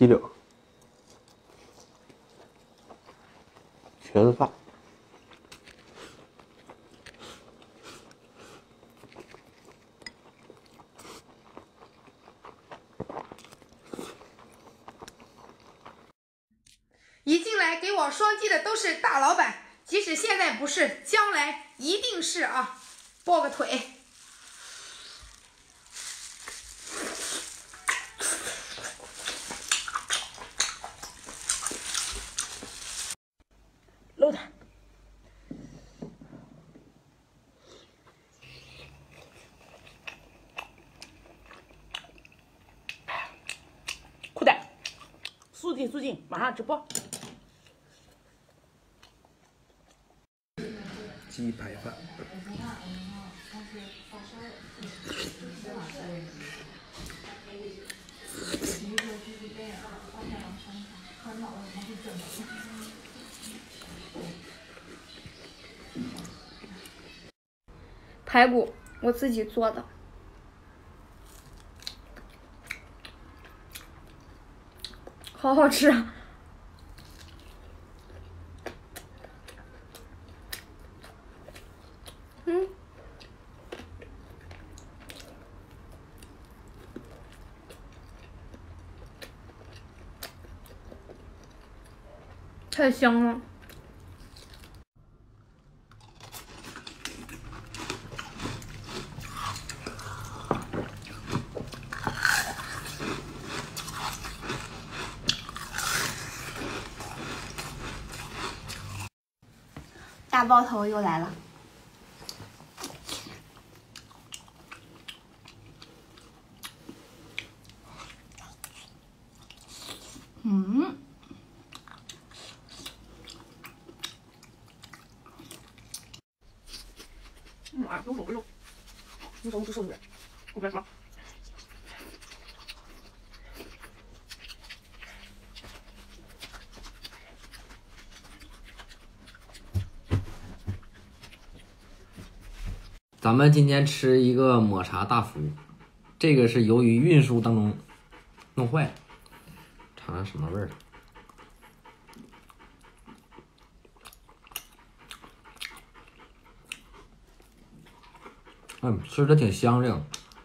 鸡柳，茄子饭。 一进来给我双击的都是大老板，即使现在不是，将来一定是啊！抱个腿。 搂它。裤带，速进，马上直播。 鸡排饭。 排骨我自己做的，好好吃啊！太香了。大包头又来了。 妈呀，有肉！你说我吃手指，我别说。 咱们今天吃一个抹茶大福，这个是由于运输当中弄坏了，尝尝什么味儿？吃的挺香这个。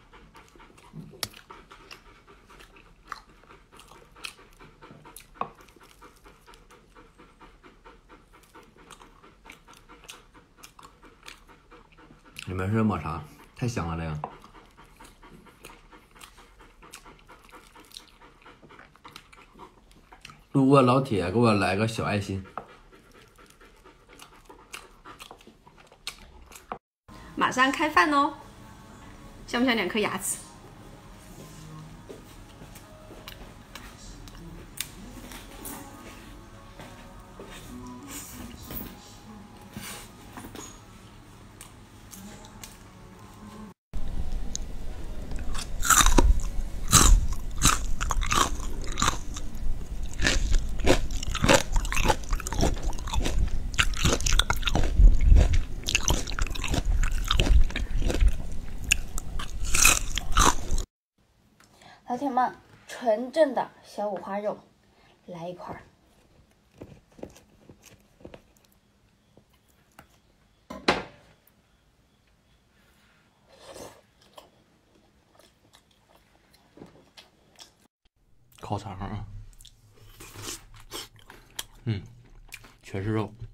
你们是抹茶，太香了这个。路过老铁，给我来个小爱心。 马上开饭哦，像不像2颗牙齿？老铁们，纯正的小五花肉，来一块儿。 烤肠啊，全是肉。